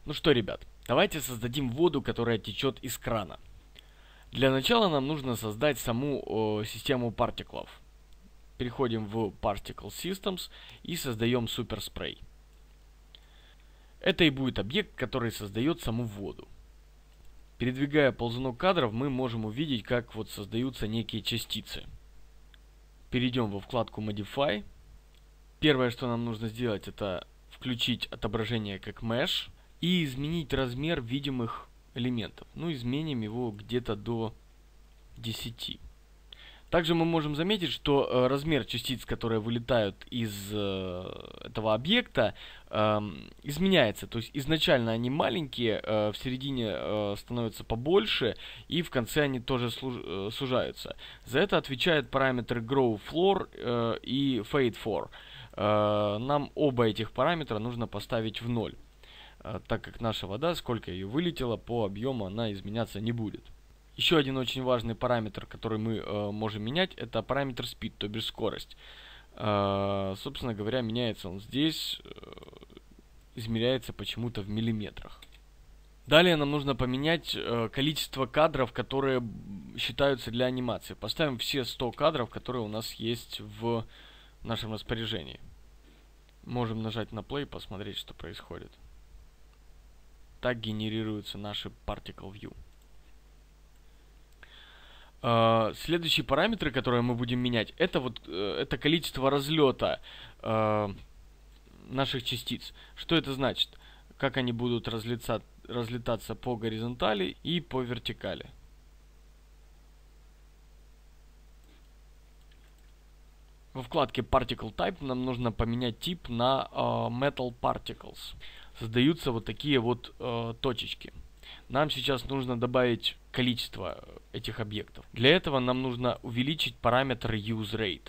Ну что, ребят, давайте создадим воду, которая течет из крана. Для начала нам нужно создать саму систему партиклов. Переходим в Particle Systems и создаем Super Spray. Это и будет объект, который создает саму воду. Передвигая ползунок кадров, мы можем увидеть, как вот создаются некие частицы. Перейдем во вкладку Modify. Первое, что нам нужно сделать, это включить отображение как Mesh и изменить размер видимых элементов. Ну, изменим его где-то до 10. Также мы можем заметить, что размер частиц, которые вылетают из этого объекта, изменяется. То есть изначально они маленькие, в середине становятся побольше, и в конце они тоже сужаются. За это отвечают параметры GrowFloor и FadeFloor. Нам оба этих параметра нужно поставить в 0, так как наша вода, сколько ее вылетело, по объему она изменяться не будет. Еще один очень важный параметр, который мы можем менять, это параметр speed, то бишь скорость. Собственно говоря, меняется он здесь, измеряется почему-то в миллиметрах. Далее нам нужно поменять количество кадров, которые считаются для анимации. Поставим все 100 кадров, которые у нас есть в нашем распоряжении. Можем нажать на play, посмотреть, что происходит. Так генерируются наши Particle View. Следующие параметры, которые мы будем менять, это количество разлета наших частиц. Что это значит? Как они будут разлетаться по горизонтали и по вертикали. Во вкладке Particle Type нам нужно поменять тип на Metal Particles. Создаются вот такие вот точечки. Нам сейчас нужно добавить количество этих объектов. Для этого нам нужно увеличить параметр useRate.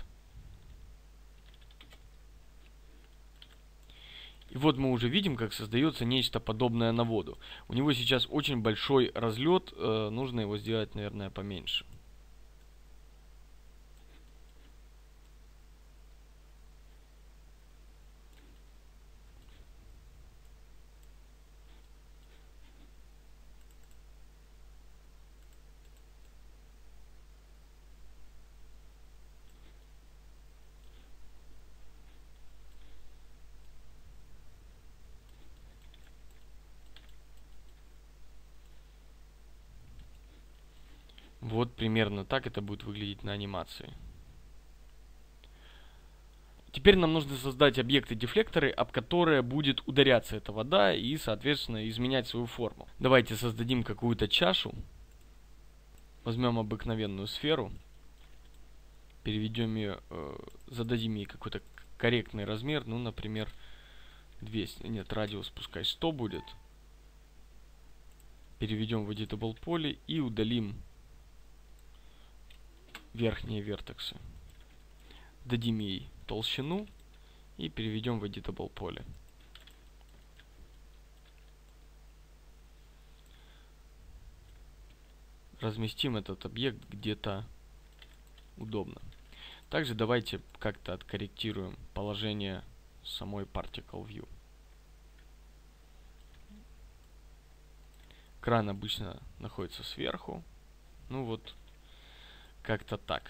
И вот мы уже видим, как создается нечто подобное на воду. У него сейчас очень большой разлет, нужно его сделать, наверное, поменьше. Вот примерно так это будет выглядеть на анимации. Теперь нам нужно создать объекты-дефлекторы, об которые будет ударяться эта вода и, соответственно, изменять свою форму. Давайте создадим какую-то чашу. Возьмем обыкновенную сферу. Переведем ее, зададим ей какой-то корректный размер. Ну, например, 200. Нет, радиус пускай 100 будет. Переведем в Editable поле и удалим верхние вертексы. Дадим ей толщину и переведем в Editable поле. Разместим этот объект где-то удобно. Также давайте как-то откорректируем положение самой Particle View. Кран обычно находится сверху. Ну вот, как-то так.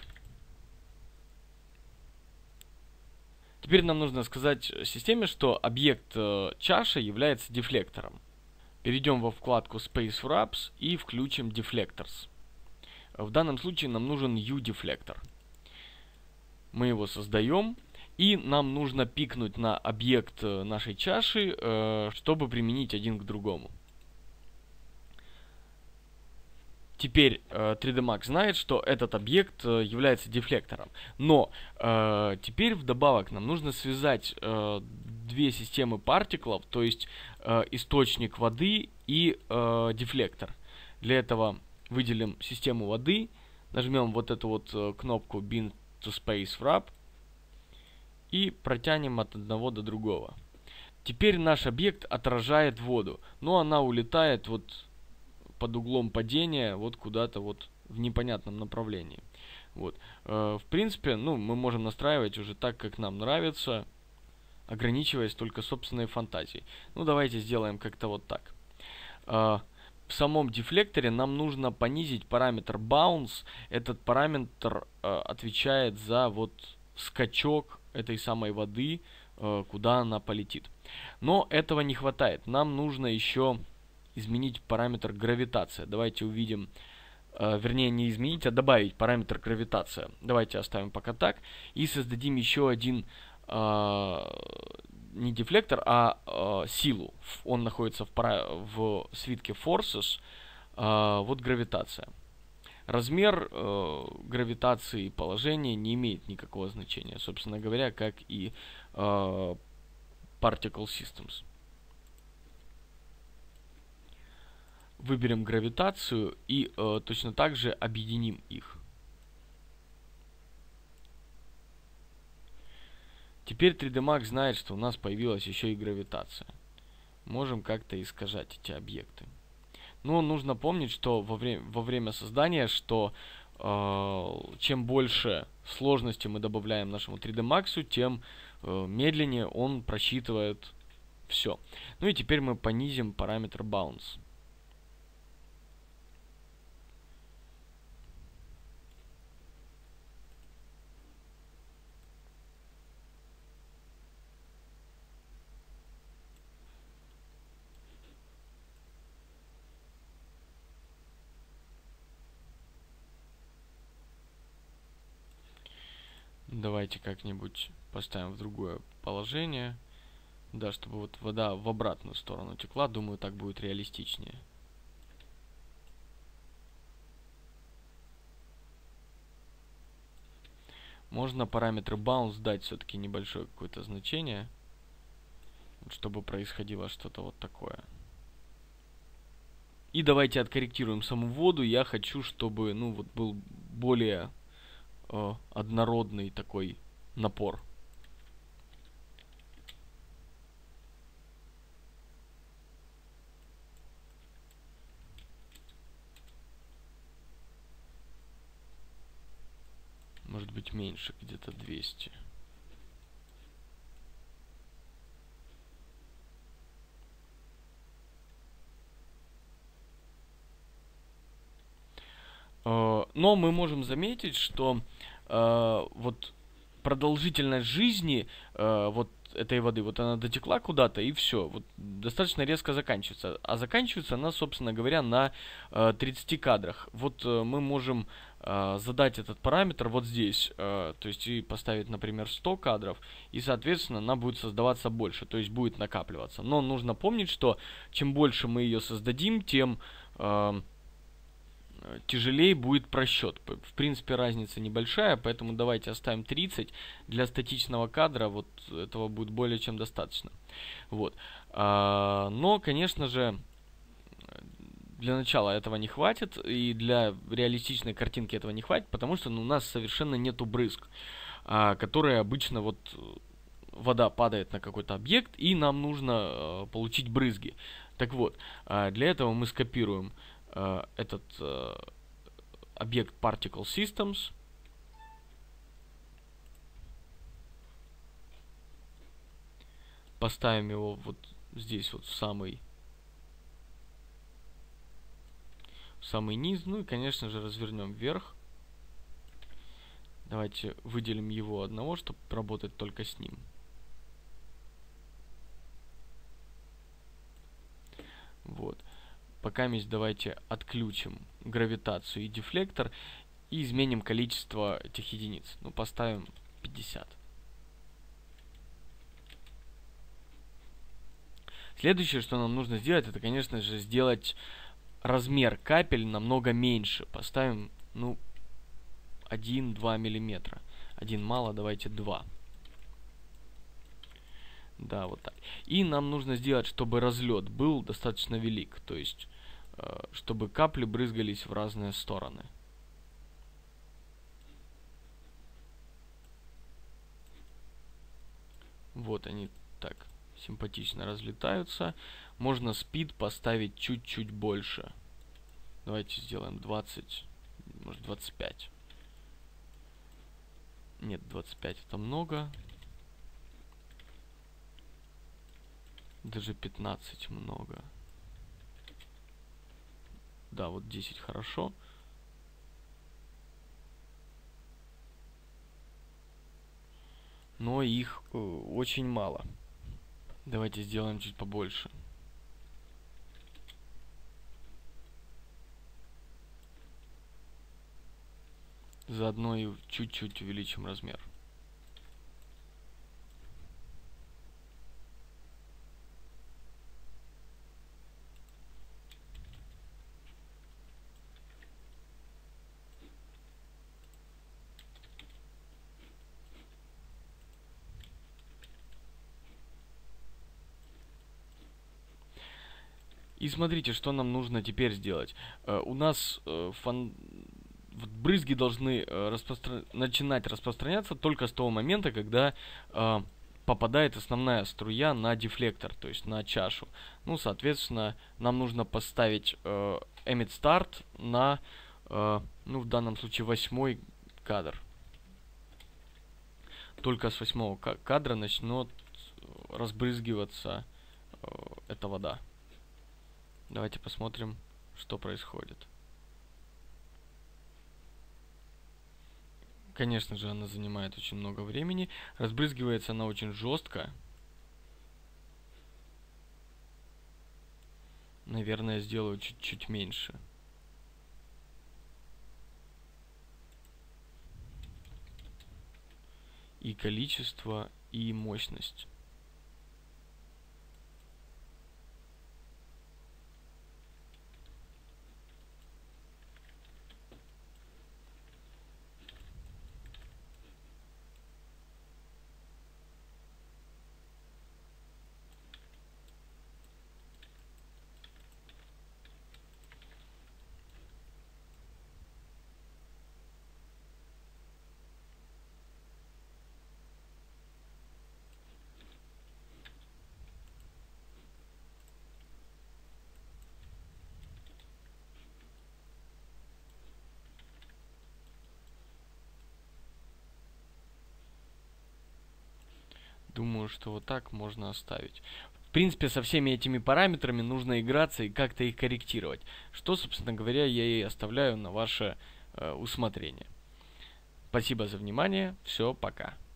Теперь нам нужно сказать системе, что объект чаши является дефлектором. Перейдем во вкладку Space Wraps и включим Deflectors. В данном случае нам нужен U-дефлектор. Мы его создаем, и нам нужно пикнуть на объект нашей чаши, чтобы применить один к другому. Теперь 3D Max знает, что этот объект является дефлектором. Но теперь вдобавок нам нужно связать две системы партиклов, то есть источник воды и дефлектор. Для этого выделим систему воды, нажмем вот эту вот кнопку Bind to Space Wrap и протянем от одного до другого. Теперь наш объект отражает воду, но она улетает вот под углом падения вот куда-то вот в непонятном направлении. Вот. В принципе, ну, мы можем настраивать уже так, как нам нравится, ограничиваясь только собственной фантазией. Ну, давайте сделаем как-то вот так. в самом дефлекторе нам нужно понизить параметр bounce. Этот параметр отвечает за вот скачок этой самой воды, куда она полетит. Но этого не хватает. Нам нужно еще изменить параметр гравитация. Давайте увидим, вернее не изменить, а добавить параметр гравитация. Давайте оставим пока так. И создадим еще один, не дефлектор, а силу. Он находится в свитке forces. Вот гравитация. Размер гравитации и положения не имеет никакого значения, собственно говоря, как и Particle Systems. Выберем гравитацию и точно так же объединим их. Теперь 3D Max знает, что у нас появилась еще и гравитация. Можем как-то искажать эти объекты. Но нужно помнить, что во время создания, что чем больше сложности мы добавляем нашему 3D Max, тем медленнее он просчитывает все. Ну и теперь мы понизим параметр bounce. Давайте как-нибудь поставим в другое положение. Да, чтобы вот вода в обратную сторону текла. Думаю, так будет реалистичнее. Можно параметры bounce дать все-таки небольшое какое-то значение, чтобы происходило что-то вот такое. И давайте откорректируем саму воду. Я хочу, чтобы, ну, вот был более однородный такой напор. Может быть меньше, где-то 200. Но мы можем заметить, что вот продолжительность жизни вот этой воды, вот она дотекла куда-то и все, вот достаточно резко заканчивается. А заканчивается она, собственно говоря, на 30 кадрах. Вот мы можем задать этот параметр вот здесь, то есть и поставить, например, 100 кадров, и, соответственно, она будет создаваться больше, то есть будет накапливаться. Но нужно помнить, что чем больше мы ее создадим, тем тяжелее будет просчет. В принципе, разница небольшая, поэтому давайте оставим 30. Для статичного кадра вот этого будет более чем достаточно. Вот. Но, конечно же, для начала этого не хватит, и для реалистичной картинки этого не хватит, потому что у нас совершенно нету брызг, которые обычно вот вода падает на какой-то объект, и нам нужно получить брызги. Так вот, для этого мы скопируем этот объект Particle Systems. Поставим его вот здесь вот в самый низ. Ну и, конечно же, развернем вверх. Давайте выделим его одного, чтобы работать только с ним. Вот. Пока давайте отключим гравитацию и дефлектор и изменим количество этих единиц. Ну, поставим 50. Следующее, что нам нужно сделать, это, конечно же, сделать размер капель намного меньше. Поставим, ну, 1-2 миллиметра. 1 мало, давайте 2. Да, вот так. И нам нужно сделать, чтобы разлет был достаточно велик. То есть, чтобы капли брызгались в разные стороны. Вот они так симпатично разлетаются. Можно спид поставить чуть-чуть больше. Давайте сделаем 20, может 25. Нет, 25 это много. Даже 15 много. да, вот 10 хорошо. Но их очень мало. Давайте сделаем чуть побольше. Заодно и чуть-чуть увеличим размер. И смотрите, что нам нужно теперь сделать. У нас брызги должны начинать распространяться только с того момента, когда попадает основная струя на дефлектор, то есть на чашу. Ну, соответственно, нам нужно поставить emit start на, ну, в данном случае, 8-й кадр. Только с 8-го кадра начнет разбрызгиваться эта вода. Давайте посмотрим, что происходит. Конечно же, она занимает очень много времени. Разбрызгивается она очень жестко. Наверное, сделаю чуть-чуть меньше. И количество, и мощность. Думаю, что вот так можно оставить. В принципе, со всеми этими параметрами нужно играться и как-то их корректировать. Что, собственно говоря, я и оставляю на ваше усмотрение. Спасибо за внимание. Все, пока.